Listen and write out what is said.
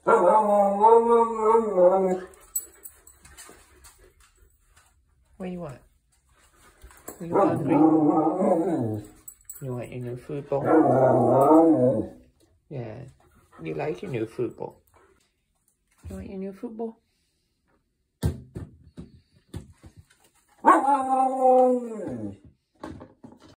What do you want? Are you hungry? You want your new food bowl? Yeah. You like your new food bowl? You want your new food bowl?